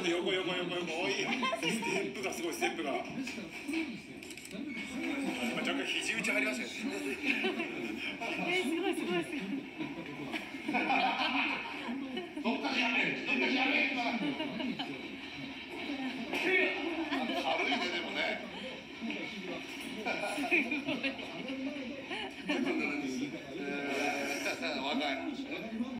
横横横横、おい、ステップがすごい、ステップが。若干肘打ち入りましたよね。 すごいすごいすごい。 どっかでやめる、どっかでやめる。